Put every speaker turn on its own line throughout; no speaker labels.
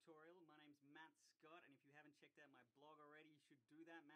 tutorial. My name's Matt Scott, and if you haven't checked out my blog already, you should do that,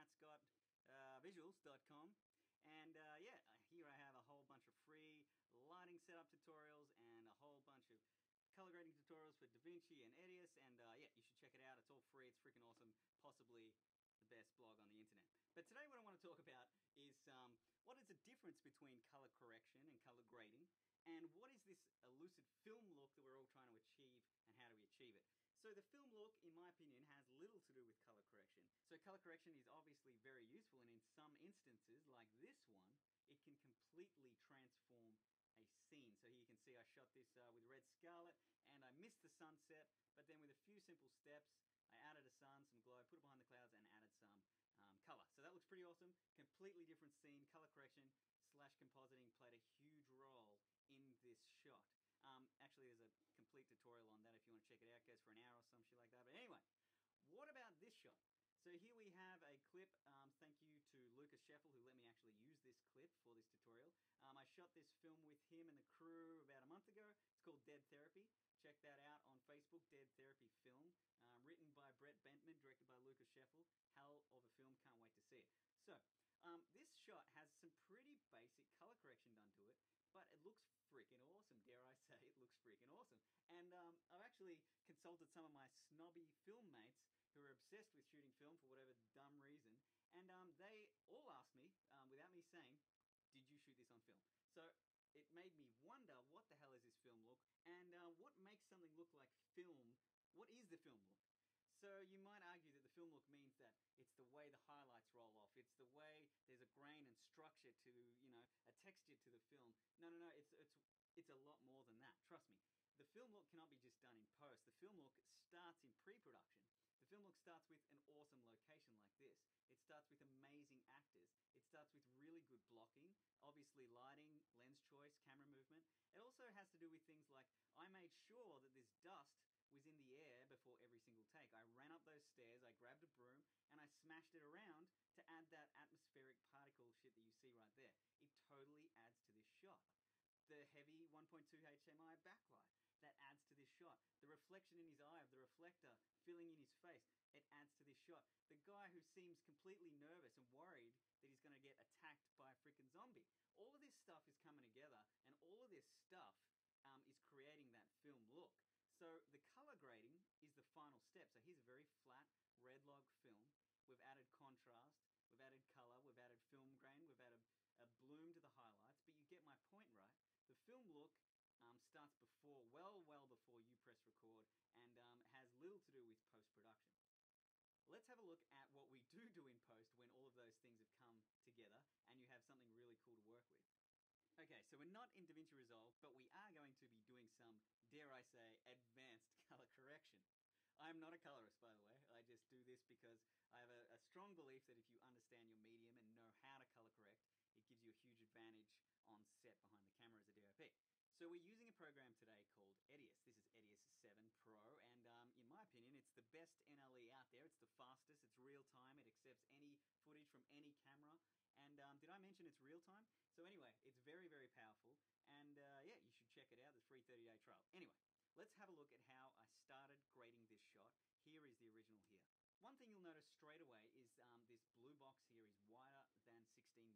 mattscottvisuals.com. And here I have a whole bunch of free lighting setup tutorials and a whole bunch of color grading tutorials for DaVinci and Edius, and you should check it out. It's all free, it's freaking awesome, possibly the best blog on the internet. But today what I want to talk about is what is the difference between color correction and color grading, and what is this elusive film look that we're all trying to achieve, and how do we achieve it? So the film look, in my opinion, has little to do with color correction. So color correction is obviously very useful, and in some instances, like this one, it can completely transform a scene. So here you can see I shot this with red scarlet, and I missed the sunset, but then with a few simple steps, I added a sun, some glow, put it behind the clouds, and added some color. So that looks pretty awesome. Completely different scene. Color correction / compositing played a huge role in this shot. Actually, there's a complete tutorial on that if you want to check it out. It goes for an hour or some shit like that. But anyway, what about this shot? So here we have a clip. Thank you to Lucas Scheffel, who let me actually use this clip for this tutorial. I shot this film with him and the crew about a month ago. It's called Dead Therapy. Check that out on Facebook, Dead Therapy Film. Written by Brett Bentman, directed by Lucas Scheffel. Hell of a film, can't wait to see it. So, this shot has some pretty basic color correction done to it, but it looks freaking awesome, dare I say, it looks freaking awesome. And I've actually consulted some of my snobby film mates who are obsessed with shooting film for whatever dumb reason, and they all asked me, without me saying, did you shoot this on film? So it made me wonder, what the hell is this film look, and what makes something look like film? What is the film look? So you might argue that the film look means that it's the way the highlights roll off, it's the way there's a grain and structure to, a texture to the film. No, it's a lot more than that, trust me. The film look cannot be just done in post. The film look starts in pre-production. The film look starts with an awesome location like this. It starts with amazing actors. It starts with really good blocking, obviously lighting, lens choice, camera movement. It also has to do with things like, I made sure that this dust was in the air before every single take. I ran up those stairs, I grabbed a broom, and I smashed it around to add that atmospheric particle shit that you see right there. It totally adds to this shot. The heavy 1.2 HMI backlight, that adds to this shot. The reflection in his eye of the reflector filling in his face, it adds to this shot. The guy who seems completely nervous and worried that he's going to get attacked by a freaking zombie. All of this stuff is coming together, and all of this stuff is creating that film look. So the color grading is the final step. So here's a very flat red log film. We've added contrast, we've added color, we've added film grain, we've added a bloom to the highlights, but you get my point, right? The film look starts before, well before you press record, and has little to do with post-production. Let's have a look at what we do in post when all of those things have come together and you have something really cool to work with. Okay, so we're not in DaVinci Resolve, but we are going to be doing some, dare I say, advanced color correction. I'm not a colorist, by the way. I just do this because I have a strong belief that if you understand your medium and know how to color correct, it gives you a huge advantage on set behind the camera as a DOP. So we're using a program today called Edius. This is Edius 7 Pro, and in my opinion, it's the best NLE out there. It's the fastest, it's real time, it accepts any footage from any camera. And did I mention it's real time? So anyway, it's very, very powerful, and you should check it out. There's a free 30-day trial. Anyway, let's have a look at how I started grading this shot. Here is the original here. One thing you'll notice straight away is this blue box here is wider than 16:9.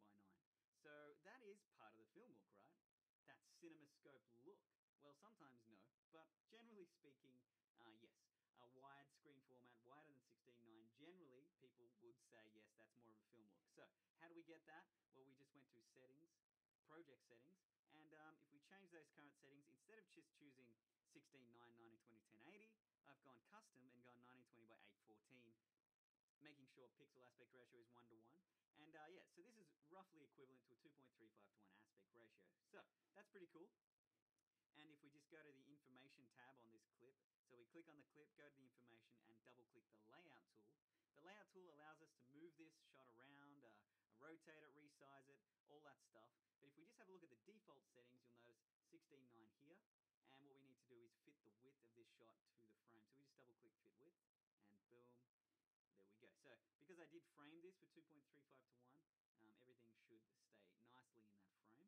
So that is part of the film look, right? That CinemaScope look. Well, sometimes no, but generally speaking, yes. A widescreen format, wider than 16:9, generally people would say, yes, that's more of a film look. So, how do we get that? Well, we just went to settings, project settings, and if we change those current settings, instead of just choosing 16:9, 1920, 1080, I've gone custom and gone 1920 by 814, making sure pixel aspect ratio is 1:1. And so this is roughly equivalent to a 2.35:1 aspect ratio. So, that's pretty cool. And if we just go to the information tab on this clip, so we click on the clip, go to the information, and double click the layout tool. The layout tool allows us to move this shot around, rotate it, resize it, all that stuff. But if we just have a look at the default settings, you'll notice 16:9 here. And what we need to do is fit the width of this shot to the frame. So we just double click fit width, and boom, there we go. So because I did frame this for 2.35:1, everything should stay nicely in that frame.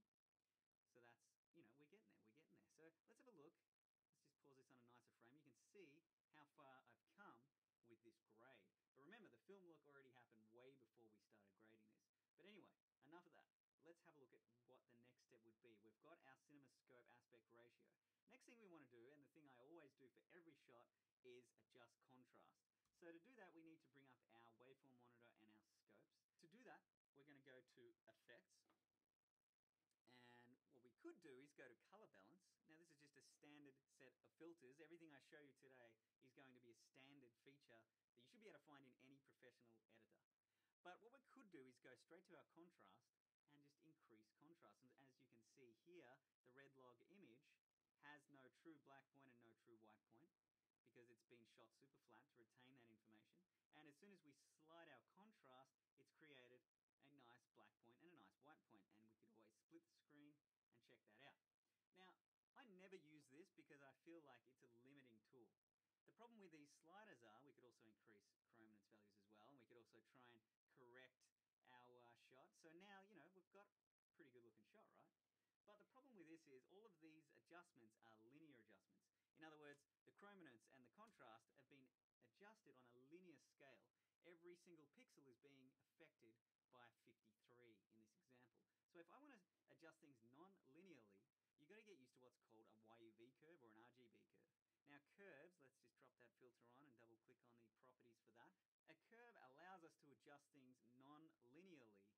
So that's, we're getting there. So let's have a look. Let's just pause this on a nicer frame. You can see how far I've come with this grade. But remember, the film look already happened way before we started grading this. But anyway, enough of that. Let's have a look at what the next step would be. We've got our CinemaScope aspect ratio. Next thing we want to do, and the thing I always do for every shot, is adjust contrast. So to do that, we need to bring up our waveform monitor and our scopes. To do that, we're going to go to Effects. And what we could do is go to Color Balance. Now this is just a standard set of filters. Everything I show you today is going to be a standard feature that you should be able to find in any professional editor. But what we could do is go straight to our contrast and just increase contrast. And as you can see here, the red log image has no true black point and no true white point because it's been shot super flat to retain that information. And as soon as we slide our contrast, it's created a nice black point and a nice white point, and we could always split the screen and check that out. Now, I never use this because I feel like it's a limiting tool. The problem with these sliders are we could also increase chrominance values as well, and we could also try and correct our shot. So now, you know, we've got a pretty good looking shot, right? But the problem with this is all of these adjustments are linear adjustments. In other words, the chrominance and the contrast have been adjusted on a linear scale. Every single pixel is being affected by 53 in this example. So if I want to adjust things non-linearly, you've got to get used to what's called a YUV curve or an RGB curve. Now curves, let's just drop that filter on and double click on the properties for that. A curve allows us to adjust things non-linearly.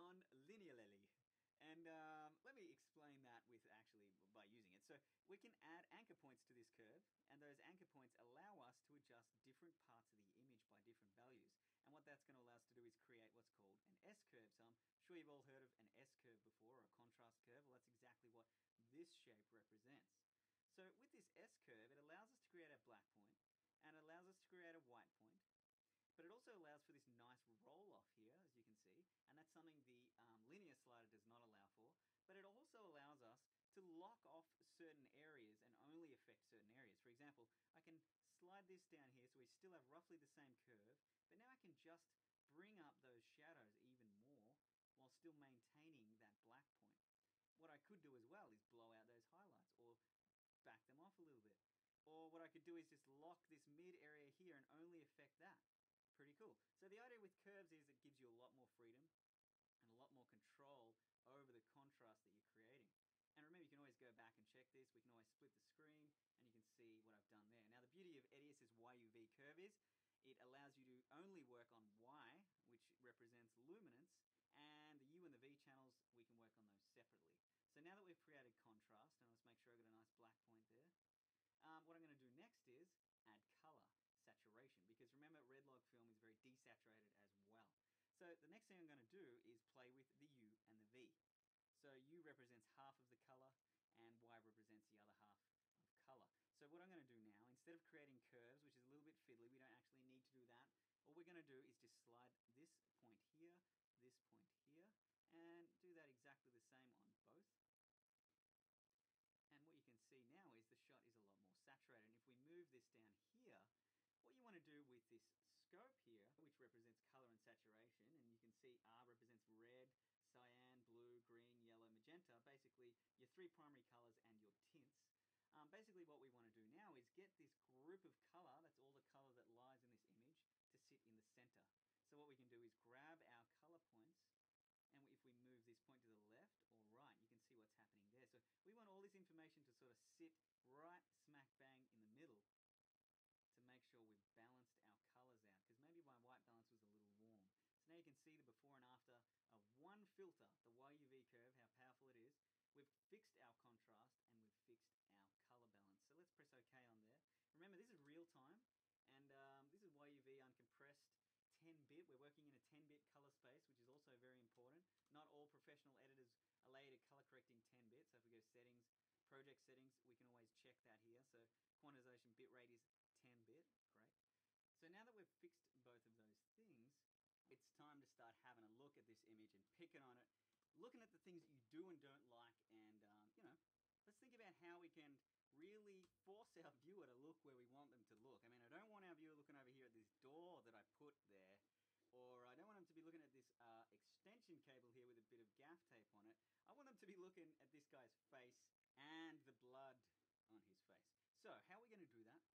And let me explain that by using it. So we can add anchor points to this curve, and those anchor points allow us to adjust different parts of the image by different values. And what that's going to allow us to do is create what's called an S-curve. So I'm sure you've all heard of an S-curve before, or a contrast curve. Well, that's exactly what this shape represents. So with this S-curve, it allows us to create a black point, and it allows us to create a white point. But it also allows for this nice roll-off here, as you can see, and that's something the linear slider does not allow for. But it also allows us to lock off certain areas and only affect certain areas. For example, I can slide this down here so we still have roughly the same curve, but now I can just bring up those shadows even more while still maintaining that black point. What I could do as well is blow out those highlights or back them off a little bit. Or what I could do is just lock this mid area here and only affect that. Pretty cool. So the idea with curves is it gives you a lot more freedom and a lot more control over the contrast that you're creating. And remember, you can always go back and check this. We can always split the screen and you can see what I've done there. Now the beauty of Edius's YUV curve is it allows you to only work on Y, which represents luminance, and the U and the V channels, we can work on those separately. So now that we've created contrast, and let's make sure I've got a nice black point there, what I'm going to do next is add color. Saturation, because remember, red log film is very desaturated as well. So the next thing I'm going to do is play with the U and the V. So U represents half of the color and Y represents the other half of color. So what I'm going to do now, instead of creating curves, which is a little bit fiddly, we don't actually need to do that. All we're going to do is just slide this point here, and do that exactly the same on both. And what you can see now is the shot is a lot more saturated. And if we move this down here, what you want to do with this scope here, which represents color and saturation, and you can see R represents red, cyan, blue, green, yellow, magenta, basically your three primary colors and your tints. Basically what we want to do now is get this group of color, that's all the color that lies in this image, to sit in the center. So what we can do is grab our color points, and if we move this point to the left or right, you can see what's happening there. So we want all this information to sort of sit right smack bang in the middle to make sure we've balanced our colors out, because maybe my white balance was a little warm. So now you can see the before and after of one filter, the YUV curve, how powerful it is. We've fixed our contrast and we've fixed our color balance. So let's press OK on there. Remember, this is real time, and this is YUV uncompressed 10-bit. We're working in a 10-bit color space, which is also very important. Not all professional editors allow you to color correct in 10-bit. So if we go settings, project settings, we can always check that here. So quantization bitrate is 10-bit, great. So now that we've fixed both of those things, it's time to start having a look at this image and picking on it, looking at the things that you do and don't like, and let's think about how we can really force our viewer to look where we want them to look. I mean, I don't want our viewer looking over here at this door that I put there, or I don't want them to be looking at this extension cable here with a bit of gaff tape on it. I want them to be looking at this guy's face and the blood on his face. So how are we going to do that? We've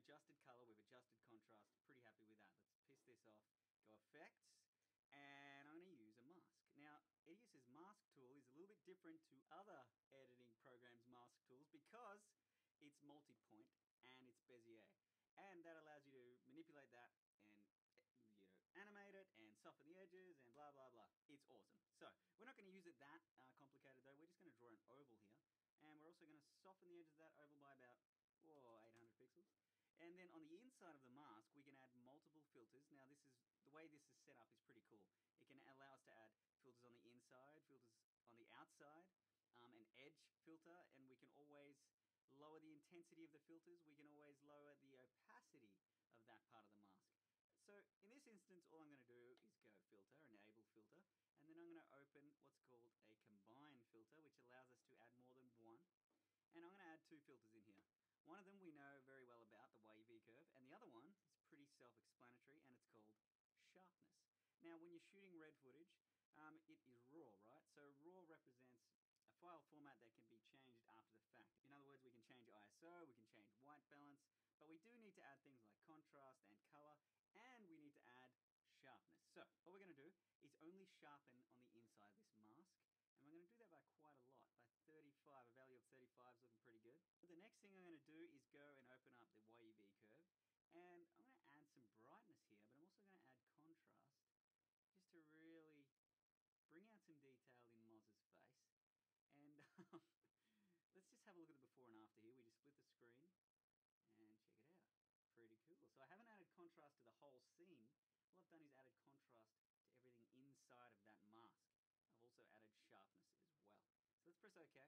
adjusted color, we've adjusted contrast. Pretty happy with that. Let's piss this off. Go effects, and I'm going to use a mask. Now, Edius's mask tool is a little bit different to other editing programs' mask tools because it's multi-point and it's Bezier. And that allows you to manipulate that and animate it and soften the edges and blah blah blah. It's awesome. So we're not going to use it that complicated though. We're just going to draw an oval here, and we're also going to soften the edge of that oval by about 800 pixels. And then on the inside of the mask, we can add multiple filters. Now this is the way this is set up is pretty cool. It can allow us to add filters on the inside, filters on the outside, an edge filter, and we can always lower the intensity of the filters. We can always lower the opacity of that part of the mask. So in this instance, all I'm going to do is go filter, enable filter, and then I'm going to open what's called a combine filter, which allows us to add more than one. And I'm going to add two filters in here. One of them we know very well about, the wavy curve, and the other one is pretty self-explanatory, and it's called sharpness. Now, when you're shooting red footage, it is RAW, right? So RAW represents a file format that can be changed after the fact. In other words, we can change ISO, we can change white balance, but we do need to add things like contrast and color, and we need to add sharpness. So what we're going to do is only sharpen on the inside of this mask, and we're going to do that by quite a lot, by 35. A value of 35 is looking pretty good. But the next thing I'm going to do is go and open up the wavy curve, and I'm going to add some brightness here, but I'm also going to add contrast just to really bring out some detail in Moz's face. And let's just have a look at the before and after here. We just split the screen and check it out. Pretty cool. So I haven't added contrast to the whole scene. All I've done is added contrast to everything inside of that mask. I've also added sharpness as well. So let's press OK.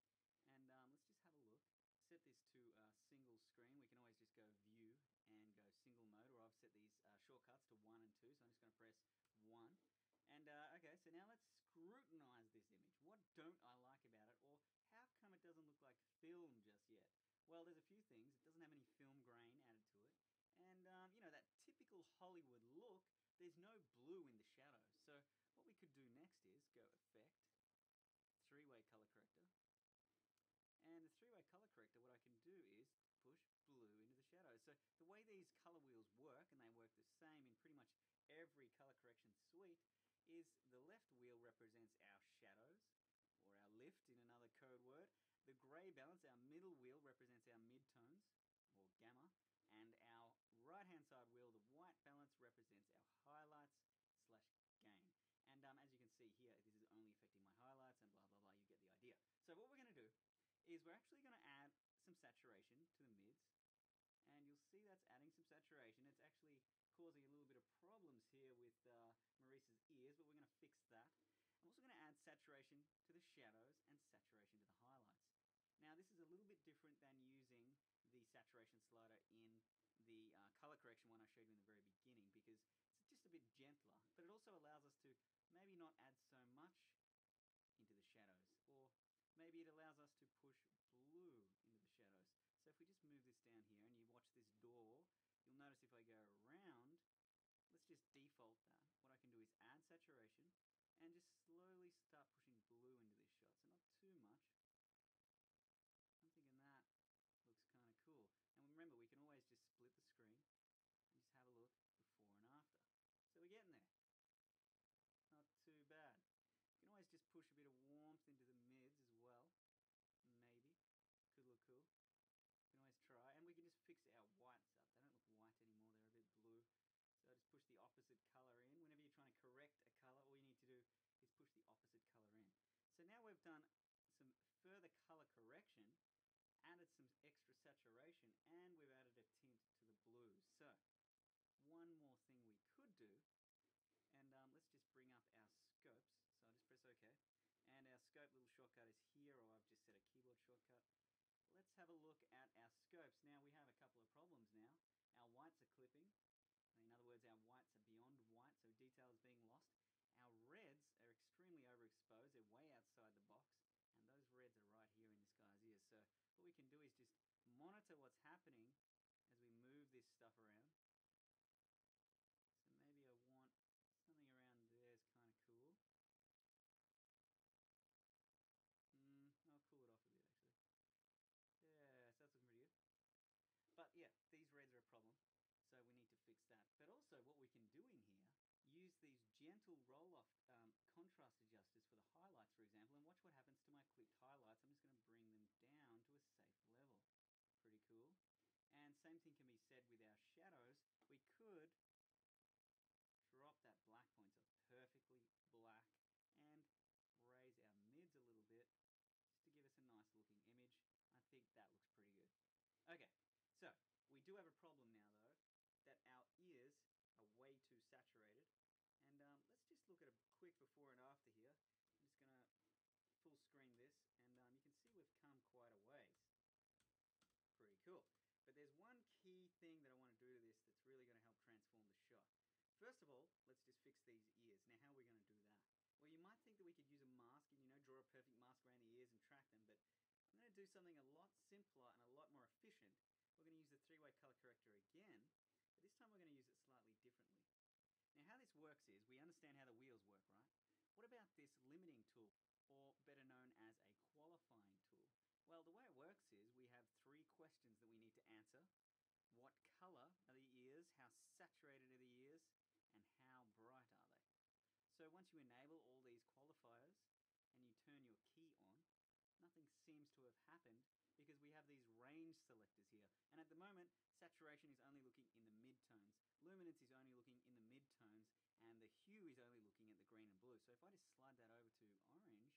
And let's just have a look. Set this to single screen. We can always just go view and go single mode, or I've set these shortcuts to 1 and 2. So I'm just going to press 1. And okay, so now let's scrutinize this image. What don't I like about it, or how come it doesn't look like film just yet? Well, there's a few things. It doesn't have any film grain added to it. And, you know, that typical Hollywood look, there's no blue in the shadows. So what we could do next is go Effect, three-way color corrector. And the three-way color corrector, what I can do is push blue into the shadows. So the way these color wheels work, and they work the same in pretty much every color correction suite, is the left wheel represents our shadows, or our lift in another code word. The gray balance, our middle wheel, represents our midtones, or gamma, and our right-hand side wheel, the white balance, represents our highlights / gain. And as you can see here, this is only affecting my highlights and blah, blah, blah. You get the idea. So what we're going to do is we're actually going to add some saturation to the mids, and you'll see that's adding some saturation. It's actually causing a little bit of problems here with Maurice's ears, but we're going to fix that. I'm also going to add saturation to the shadows and saturation to the highlights. Now this is a little bit different than using the saturation slider in the color correction one I showed you in the very beginning, because it's just a bit gentler, but it also allows us to maybe not add so much into the shadows, or maybe it allows us to push blue into the shadows. So if we just move this down here and you watch this door, you'll notice if I go around, let's just default that. What I can do is add saturation and just slowly start pushing blue into this shot. So not too much. I'm thinking that looks kind of cool. And remember, we can always just split the screen and just have a look before and after. So we're getting there. Not too bad. You can always just push a bit of warmth into the mids as well. Maybe. Could look cool. You can always try. And we can just fix our whites up. They don't look white anymore. They're a bit blue. So I just push the opposite color in. Whenever you're trying to correct a color, all you need to do is push the opposite color in. So now we've done some further color correction, added some extra saturation, and we've added a tint to the blues. So one more thing we could do, and let's just bring up our scopes. So I'll just press OK. And our scope little shortcut is here, or I've just set a keyboard shortcut. Let's have a look at our scopes. Now we have a couple of problems now. Our whites are clipping. In other words, our whites are beyond white, so detail is being lost. Our reds are extremely overexposed. They're way outside the box, and those reds are right here in this guy's ears. So what we can do is just monitor what's happening as we move this stuff around. So maybe I want something around there is kind of cool. I'll cool it off a bit, actually. Yeah, so that's looking pretty good. But yeah, these reds are a problem, so we need to fix that. But also what we can do in here, use these gentle roll-off contrast adjusters for the highlights, for example, and watch what happens to my clipped highlights. I'm just going to bring them down to a safe level. Pretty cool. And same thing can be said with our shadows. We could drop that black point so it's perfectly black and raise our mids a little bit just to give us a nice looking image. I think that looks pretty good. Okay, so we do have a problem now though, that our ears are way too saturated. And let's just look at a quick before and after here. I'm just going to full screen this, and you can see we've come quite a ways. Pretty cool. But there's one key thing that I want to do to this that's really going to help transform the shot. First of all, let's just fix these ears. Now, how are we going to do that? Well, you might think that we could use a mask and, draw a perfect mask around the ears and track them, but I'm going to do something a lot simpler and a lot more efficient. We're going to use the three-way color corrector again, but this time we're going to use it slightly differently. Now, how this works is, we understand how the wheels work, right? What about this limiting tool, or better known as a qualifying tool? Well, the way it works is we have three questions that we need to answer. What color are the ears? How saturated are the ears? And how bright are they? So once you enable all these qualifiers and you turn your key on, nothing seems to have happened because we have these range selectors here. And at the moment, saturation is only looking in the midtones. Luminance is only looking in the midtones. And the hue is only looking at the green and blue. So if I just slide that over to orange,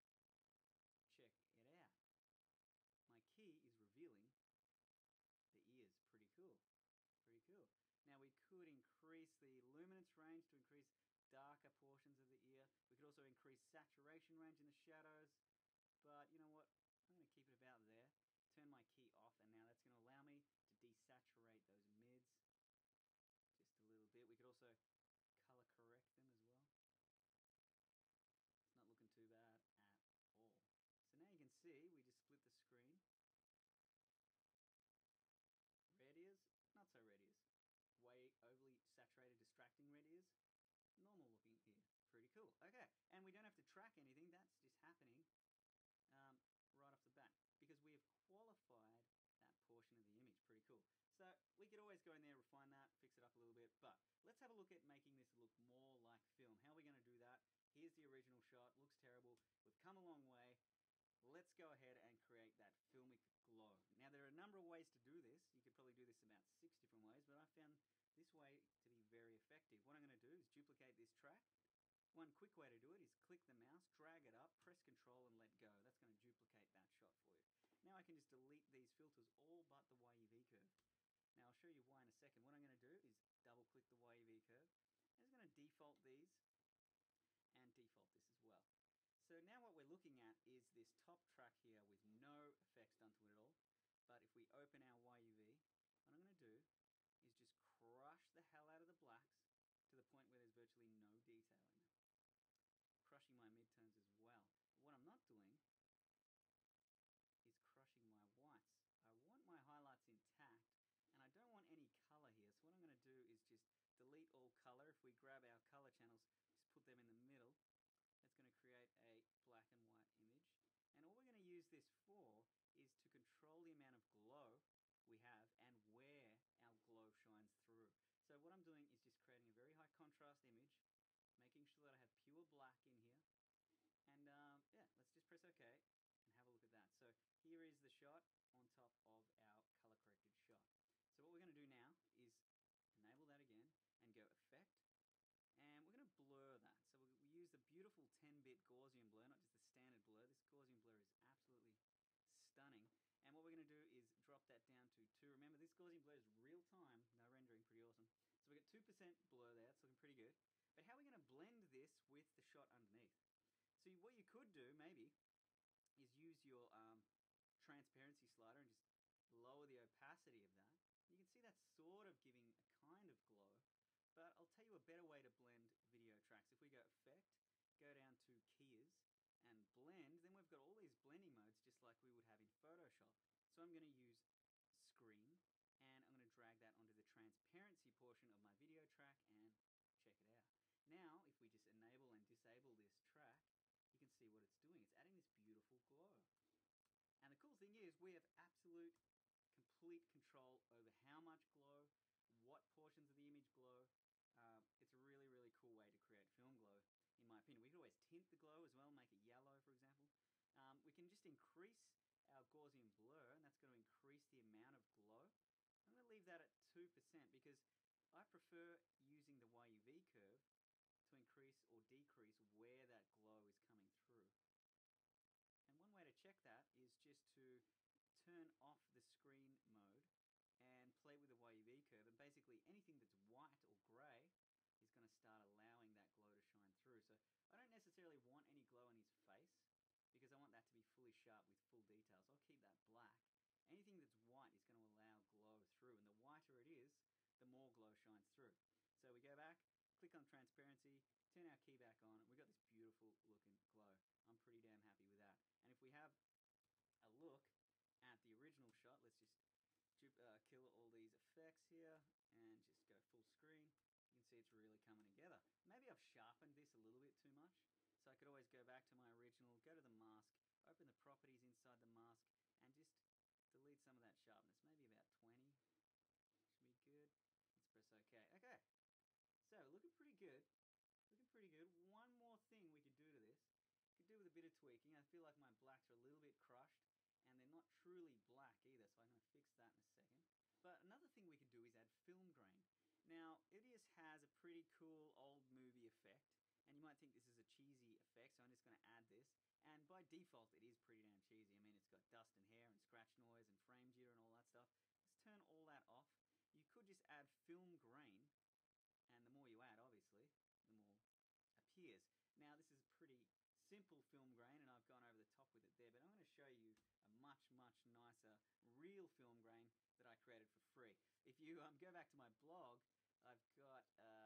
check it out. My key is revealing the ears. Pretty cool. Pretty cool. Now we could increase the luminance range to increase darker portions of the ear. We could also increase saturation range in the shadows. But you know what? I'm going to keep it about there. Turn my key off, and now that's going to allow me to desaturate those mids just a little bit. We could also color correct them as well. It's not looking too bad at all. So now you can see we just split the screen. Red ears, not so red ears. Way overly saturated, distracting red ears. Normal looking ear. Pretty cool. Okay, and we don't have to track anything. That's just happening right off the bat because we have qualified that portion of the image. Pretty cool. So we could always go in there, refine that, fix it up a little bit, but let's have a look at making this look more like film. How are we going to do that? Here's the original shot. Looks terrible. We've come a long way. Let's go ahead and create that filmic glow. Now, there are a number of ways to do this. You could probably do this about 6 different ways, but I found this way to be very effective. What I'm going to do is duplicate this track. One quick way to do it is click the mouse, drag it up, press Control and let go. That's going to duplicate that shot for you. Now I can just delete these filters, all but the YUV curve. Now I'll show you why in a second. What I'm going to do is double click the YUV curve. I'm just going to default these and default this as well. So now what we're looking at is this top track here with no effects done to it at all. But if we open our YUV, what I'm going to do is just crush the hell out of the blacks to the point where there's virtually no detail in them. Crushing my midtones as well. But what I'm not doing is crushing my whites. I want my highlights intact and I don't want any color here. So what I'm going to do is just delete all color. If we grab our color channels, just put them in the middle. That's going to create a black and white image. And all we're going to use this for is to control the amount of glow we have and where our glow shines through. So what I'm doing is just creating a very high contrast image, making sure that I have pure black in here. And yeah, let's just press OK and have a look at that. So here is the shot on top of our color corrected shot. So what we're going to do now is enable that again and go Effect. And we're going to blur that. So we use the beautiful 10-bit Gaussian blur, not just the standard blur. This Gaussian blur is absolutely stunning. And what we're going to do is drop that down to 2. Remember, this Gaussian blur is real time, no rendering, pretty awesome. So we get 2% blur there, it's looking pretty good. But how are we going to blend this with the shot underneath? So what you could do, maybe, is use your transparency slider and just lower the opacity of that. You can see that's sort of giving a kind of glow. But I'll tell you a better way to blend video tracks. If we go Effect, go down to Keyers, and Blend, then we've got all these blending modes just like we would have in Photoshop. So I'm going to use Screen, and I'm going to drag that onto the transparency portion of my video track, and check it out. Now, if we just enable and disable this track, you can see what it's doing. It's adding this beautiful glow. And the cool thing is we have absolute, complete control over much glow, what portions of the image glow. It's a really, really cool way to create film glow, in my opinion. We could always tint the glow as well, make it yellow, for example. We can just increase our Gaussian blur, and that's going to increase the amount of glow. I'm going to leave that at 2% because I prefer using the YUV curve to increase or decrease where that glow is coming through. And one way to check that is just to turn off the screen mode and play with the YUV curve, and basically anything that's white or grey is going to start allowing that glow to shine through. So I don't necessarily want any glow on his face because I want that to be fully sharp with full details. I'll keep that black. Anything that's white is going to allow glow through, and the whiter it is, the more glow shines through. So we go back, click on transparency, turn our key back on, and we've got this beautiful looking glow. I'm pretty damn happy with that. And if we have a look at the original shot, let's just kill all these effects here and just go full screen. You can see it's really coming together. Maybe I've sharpened this a little bit too much, so I could always go back to my original, go to the mask, open the properties inside the mask, and just delete some of that sharpness, maybe about 20. Should be good. Let's press OK. Okay, so looking pretty good. Looking pretty good. One more thing we could do to this. Could do with a bit of tweaking. I feel like my blacks are a little bit crushed, and they're not truly black either, so I'm going to fix that in a second. But another thing we could do is add film grain. Now, Idius has a pretty cool old movie effect, and you might think this is a cheesy effect, so I'm just going to add this. And by default, it is pretty damn cheesy. I mean, it's got dust and hair and scratch noise and frame jitter and all that stuff. Let's turn all that off. You could just add film grain, and the more you add, obviously, the more appears. Now, this is pretty simple film grain, and I've gone over the top with it there, but I'm going to show you a much, much nicer real film grain that I created for free. If you go back to my blog, I've got,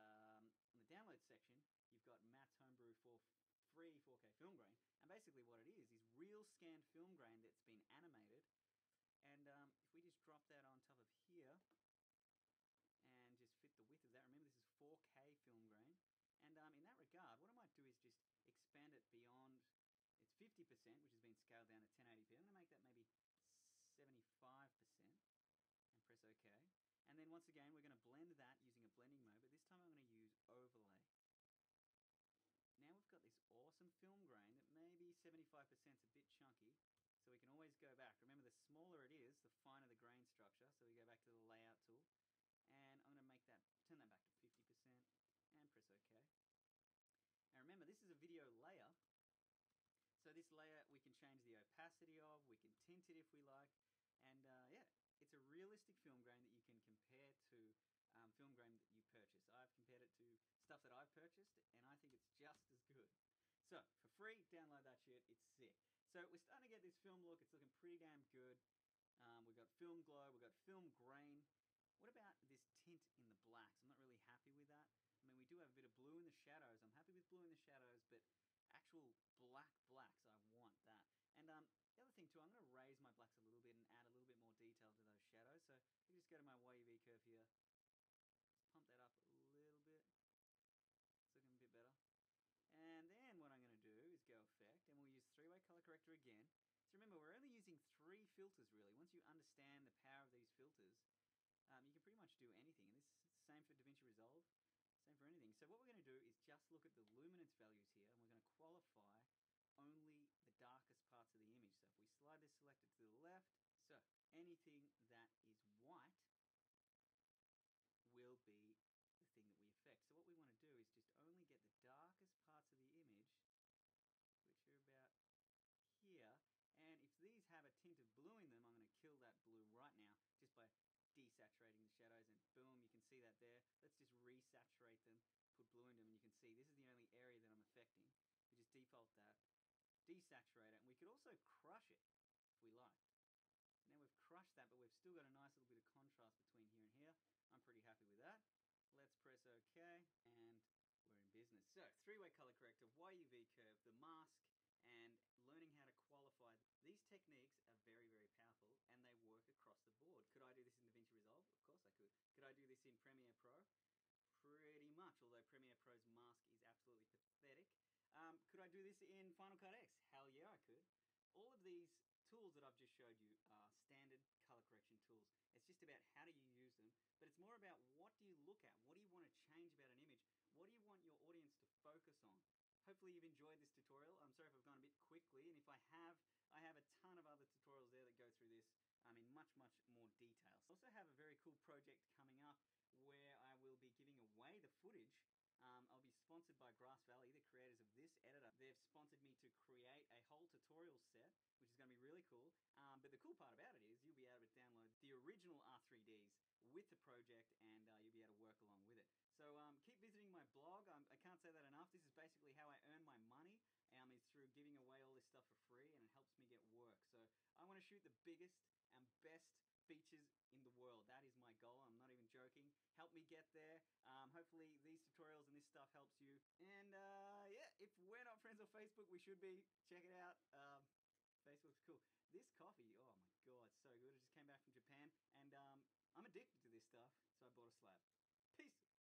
in the download section, you've got Matt's Homebrew for free 4K film grain, and basically what it is real scanned film grain that's been animated, and if we just drop that on top of here, and just fit the width of that, remember this is 4K film grain, and in that regard, what I might do is just expand it beyond, it's 50%, which has been scaled down to 1080p, I'm going to make that maybe 75%, and press OK. And then once again, we're going to blend that using a blending mode, but this time I'm going to use overlay. Now we've got this awesome film grain that maybe 75% is a bit chunky, so we can always go back. Remember, the smaller it is, the finer the grain structure, so we go back to the layout tool, and I'm going to make that, turn that back to 50%, and press OK. Now remember, this is a video layer, so this layer we can change the opacity of, we can tint it if we like, and yeah, it's a realistic film grain that you can compare to film grain that you purchase. I've compared it to stuff that I've purchased, and I think it's just as good. So, for free, download that shit, it's sick. So, we're starting to get this film look, it's looking pretty damn good. We've got film glow, we've got film grain. What about this tint in the blacks? I'm not really happy with that. I mean, we do have a bit of blue in the shadows. I'm happy with blue in the shadows, but actual blacks, I want that. And the other thing too, I'm going to raise my blacks a little bit and add a little bit more detail to those shadows. So, I can just go to my YUV curve here. Pump that up a little bit. It's looking a bit better. And then what I'm going to do is go effect, and we'll use three-way color corrector again. So remember, we're only using 3 filters really. Once you understand the power of these filters, you can pretty much do anything. And this is the same for DaVinci Resolve, same for anything. So what we're going to do is just look at the luminance values here, and we're going to qualify only the darkest parts of the image. So if we slide this selector to the left, so anything that is white will be the thing that we affect. So what we want to do is just only get the darkest parts of the image, which are about here, and if these have a tint of blue in them, I'm going to kill that blue right now just by desaturating the shadows, and boom, you can see that there. Let's just resaturate them, put blue in them, and you can see this is the only area that I'm affecting. We just default that, desaturate it, and we could also crush it if we liked. Now we've crushed that, but we've still got a nice little bit of contrast between here and here. I'm pretty happy with that. Let's press OK, and we're in business. So, three-way color corrector, YUV curve, the mask, and learning how to qualify. These techniques are very, very powerful, and they work across the board. Could I do this in DaVinci Resolve? Of course I could. Could I do this in Premiere Pro? Pretty much, although Premiere Pro's mask is absolutely pathetic. Could I do this in Final Cut X? Hell yeah, I could. All of these tools that I've just showed you are standard color correction tools. It's just about how do you use them do you look at? What do you want to change about an image? What do you want your audience to focus on? Hopefully you've enjoyed this tutorial. I'm sorry if I've gone a bit quickly, and if I have a ton of other tutorials there that go through this in much more detail. So I also have a very cool project coming up where I will be giving away the footage. I'll be sponsored by Grass Valley, the creators of this editor. They've sponsored me to create a whole tutorial set, which is going to be really cool. But the cool part about it is you'll be able to download the original R3Ds with the project, and you'll be able to work along with it. So keep visiting my blog. I can't say that enough. This is basically how I earn my money, is through giving away all this stuff for free, and it helps me get work. So I want to shoot the biggest and best features in the world. That is my goal. I'm not even joking. Help me get there. Hopefully these tutorials and this stuff helps you. And yeah, if we're not friends on Facebook, we should be. Check it out. Facebook's cool. This coffee, oh my god, so good. It just came back from Japan. And